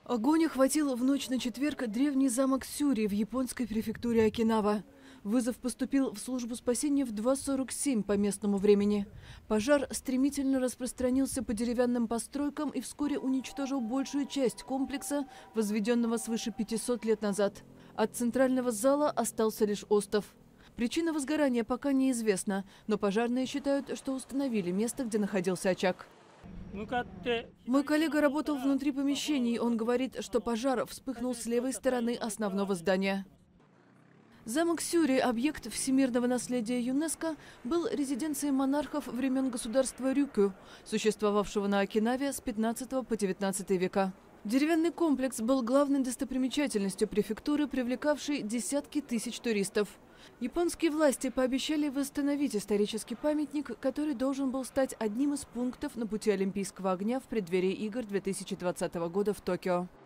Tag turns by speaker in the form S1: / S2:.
S1: Огонь охватил в ночь на четверг древний замок Сюри в японской префектуре Окинава. Вызов поступил в службу спасения в 2:47 по местному времени. Пожар стремительно распространился по деревянным постройкам и вскоре уничтожил большую часть комплекса, возведенного свыше 500 лет назад. От центрального зала остался лишь остов. Причина возгорания пока неизвестна, но пожарные считают, что установили место, где находился очаг. Мой коллега работал внутри помещений. Он говорит, что пожар вспыхнул с левой стороны основного здания. Замок Сюри, объект всемирного наследия ЮНЕСКО, был резиденцией монархов времен государства Рюкю, существовавшего на Окинаве с 15 по 19 века. Деревянный комплекс был главной достопримечательностью префектуры, привлекавшей десятки тысяч туристов. Японские власти пообещали восстановить исторический памятник, который должен был стать одним из пунктов на пути Олимпийского огня в преддверии игр 2020 года в Токио.